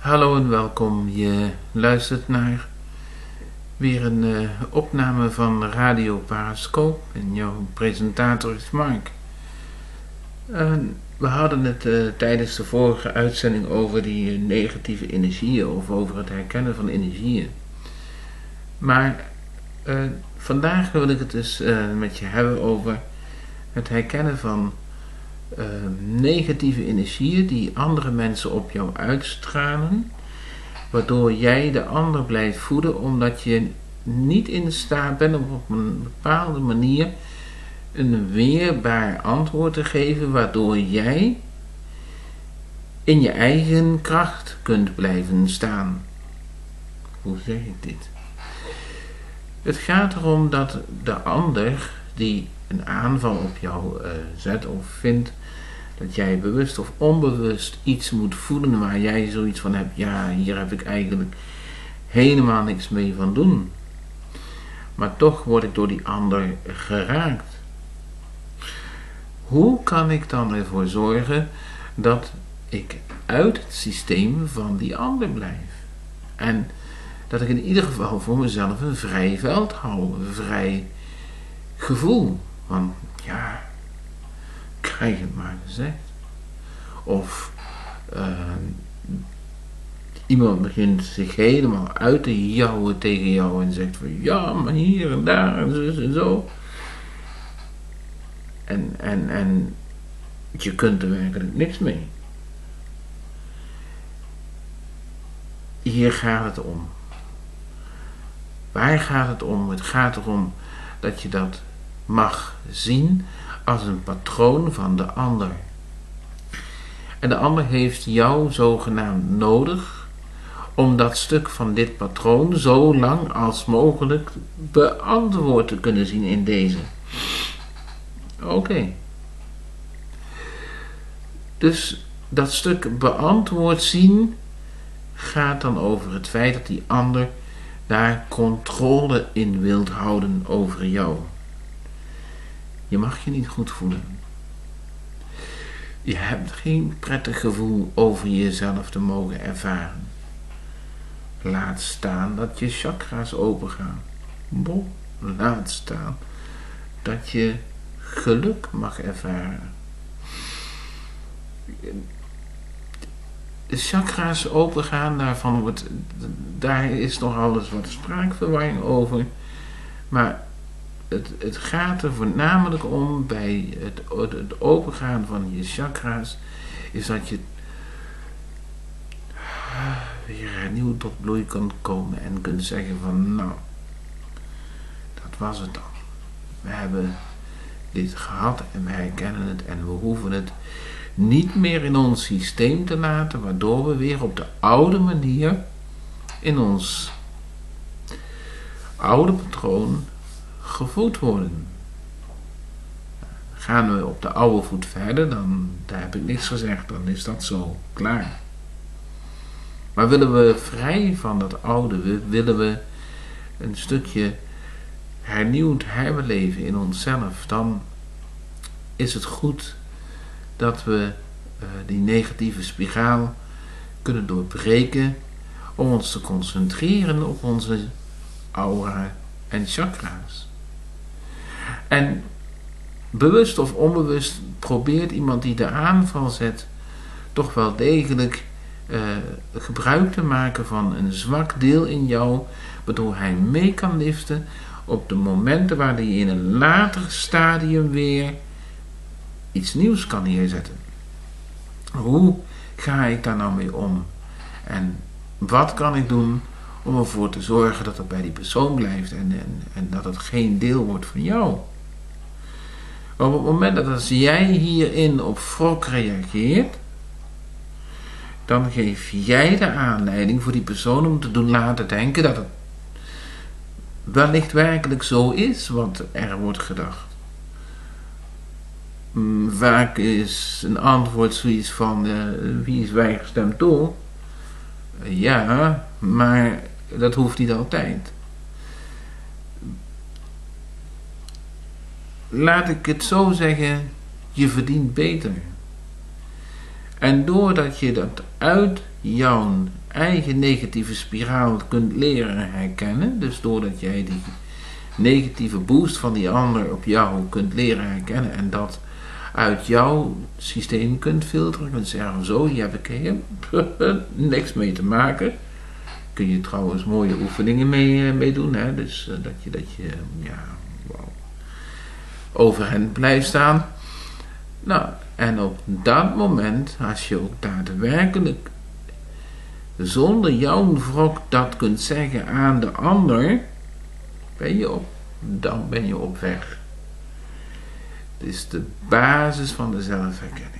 Hallo en welkom. Je luistert naar weer een opname van Radio Parascoop en jouw presentator is Mark. We hadden het tijdens de vorige uitzending over die negatieve energieën of over het herkennen van energieën. Maar vandaag wil ik het dus met je hebben over het herkennen van negatieve energieën die andere mensen op jou uitstralen, waardoor jij de ander blijft voeden omdat je niet in staat bent om op een bepaalde manier een weerbaar antwoord te geven, waardoor jij in je eigen kracht kunt blijven staan. Hoe zeg ik dit? Het gaat erom dat de ander die een aanval op jou zet of vindt dat jij bewust of onbewust iets moet voelen waar jij zoiets van hebt, ja, hier heb ik eigenlijk helemaal niks mee van doen. Maar toch word ik door die ander geraakt. Hoe kan ik dan ervoor zorgen dat ik uit het systeem van die ander blijf? En dat ik in ieder geval voor mezelf een vrij veld hou, een vrij gevoel. Want ja, krijg het maar gezegd. Of iemand begint zich helemaal uit te jouwen tegen jou en zegt van ja, maar hier en daar en zo. En je kunt er werkelijk niks mee. Hier gaat het om. Waar gaat het om? Het gaat erom dat je dat mag zien als een patroon van de ander. En de ander heeft jou zogenaamd nodig om dat stuk van dit patroon zo lang als mogelijk beantwoord te kunnen zien in deze. Oké. Dus dat stuk beantwoord zien gaat dan over het feit dat die ander daar controle in wilt houden over jou. Je mag je niet goed voelen. Je hebt geen prettig gevoel over jezelf te mogen ervaren. Laat staan dat je chakra's opengaan. Laat staan dat je geluk mag ervaren. De chakra's opengaan, daar is nog alles wat spraakverwarring over. Maar het gaat er voornamelijk om bij het opengaan van je chakra's, is dat je weer hernieuwd tot bloei kan komen en kunt zeggen van nou, dat was het dan. We hebben dit gehad en we herkennen het en we hoeven het niet meer in ons systeem te laten, waardoor we weer op de oude manier in ons oude patroon gevoed worden. Gaan we op de oude voet verder, daar heb ik niks gezegd, dan is dat zo, klaar. Maar willen we vrij van dat oude, willen we een stukje hernieuwd herbeleven in onszelf, dan is het goed dat we die negatieve spiraal kunnen doorbreken om ons te concentreren op onze aura en chakra's. En bewust of onbewust probeert iemand die de aanval zet toch wel degelijk gebruik te maken van een zwak deel in jou, waardoor hij mee kan liften op de momenten waar hij in een later stadium weer iets nieuws kan neerzetten. Hoe ga ik daar nou mee om? En wat kan ik doen om ervoor te zorgen dat het bij die persoon blijft en dat het geen deel wordt van jou? Op het moment dat als jij hierin op wrok reageert, dan geef jij de aanleiding voor die persoon om te doen laten denken dat het wellicht werkelijk zo is wat er wordt gedacht. Vaak is een antwoord zoiets van wie is wijgestemd toe? Ja, maar dat hoeft niet altijd. Laat ik het zo zeggen, je verdient beter. En doordat je dat uit jouw eigen negatieve spiraal kunt leren herkennen, dus doordat jij die negatieve boost van die ander op jou kunt leren herkennen en dat uit jouw systeem kunt filteren, kunt zeggen, zo, hier heb ik niks mee te maken. Kun je trouwens mooie oefeningen mee doen, hè? Dus dat je overeind blijft staan. Nou, en op dat moment, als je ook daadwerkelijk zonder jouw wrok dat kunt zeggen aan de ander, dan ben je op weg. Het is de basis van de zelfherkenning.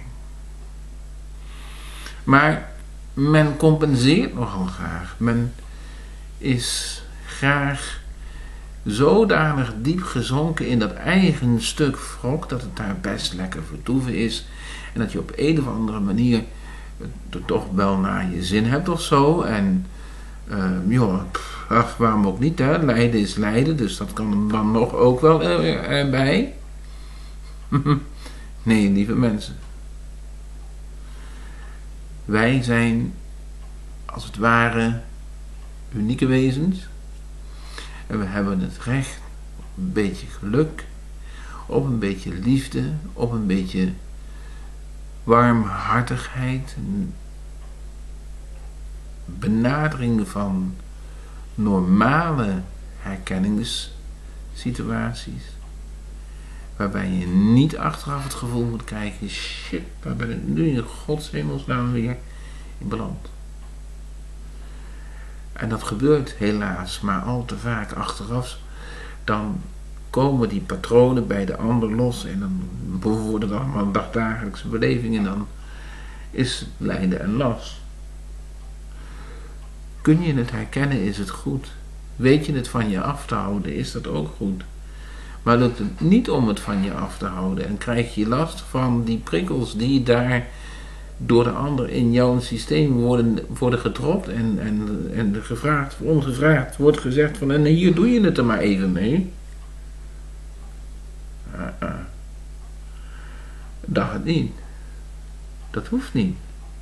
Maar men compenseert nogal graag. Men is graag zodanig diep gezonken in dat eigen stuk wrok dat het daar best lekker vertoeven is. En dat je op een of andere manier het toch wel naar je zin hebt of zo. En waarom ook niet, hè? Lijden is lijden, dus dat kan er dan nog ook wel erbij. Nee, lieve mensen. Wij zijn als het ware unieke wezens. En we hebben het recht op een beetje geluk, op een beetje liefde, op een beetje warmhartigheid, een benadering van normale herkenningssituaties, waarbij je niet achteraf het gevoel moet krijgen, shit, waar ben ik nu in godshemelsnaam weer in beland. En dat gebeurt helaas maar al te vaak achteraf. Dan komen die patronen bij de ander los en dan worden er allemaal dagdagelijkse belevingen en dan is het lijden en last. Kun je het herkennen, is het goed. Weet je het van je af te houden, is dat ook goed. Maar lukt het niet om het van je af te houden en krijg je last van die prikkels die daar door de ander in jouw systeem worden gedropt en gevraagd, ongevraagd wordt gezegd van en hier doe je het er maar even mee. Dag het niet. Dat hoeft niet.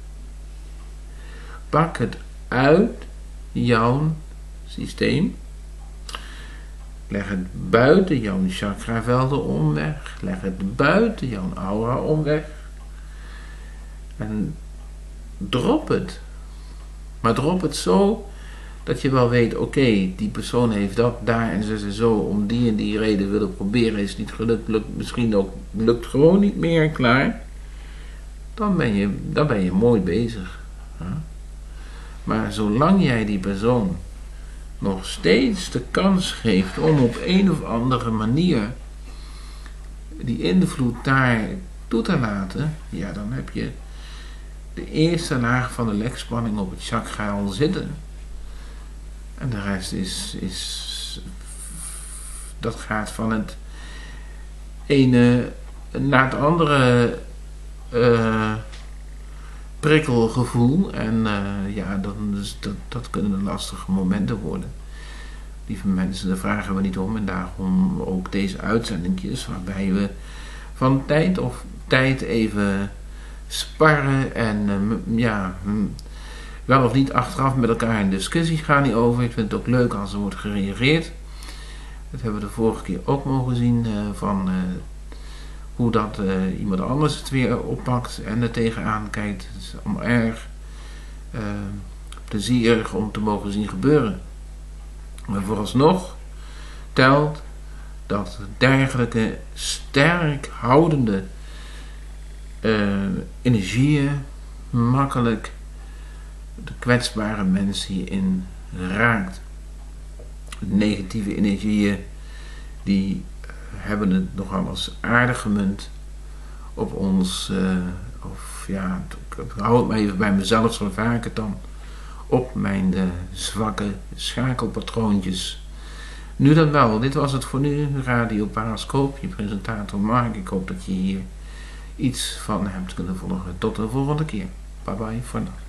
Pak het uit jouw systeem. Leg het buiten jouw chakravelden omweg. Leg het buiten jouw aura omweg. En drop het. Maar drop het zo dat je wel weet, oké, die persoon heeft dat, daar en zo, om die en die reden willen proberen, is niet gelukt, misschien ook lukt gewoon niet meer, klaar. Dan ben je mooi bezig. Ja? Maar zolang jij die persoon nog steeds de kans geeft om op een of andere manier die invloed daar toe te laten, ja, dan heb je de eerste laag van de lekspanning op het chakra al zitten. En de rest dat gaat van het ene naar het andere prikkelgevoel. En dat kunnen de lastige momenten worden. Lieve mensen, daar vragen we niet om. En daarom ook deze uitzendingjes, waarbij we van tijd of tijd even sparren en wel of niet achteraf met elkaar in discussie gaan niet over. Ik vind het ook leuk als er wordt gereageerd. Dat hebben we de vorige keer ook mogen zien van hoe dat iemand anders het weer oppakt en er tegenaan kijkt. Het is allemaal erg plezierig om te mogen zien gebeuren. Maar vooralsnog telt dat dergelijke sterk houdende energieën makkelijk de kwetsbare mens hierin raakt. Negatieve energieën die hebben het nogal als aardig gemunt op ons, ik hou het maar even bij mezelf, zo vaak het dan, op mijn zwakke schakelpatroontjes. Nu dan wel, dit was het voor nu, Radio Parascoop, je presentator Mark. Ik hoop dat je hier iets van hebt kunnen volgen. Tot de volgende keer. Bye bye voor nu.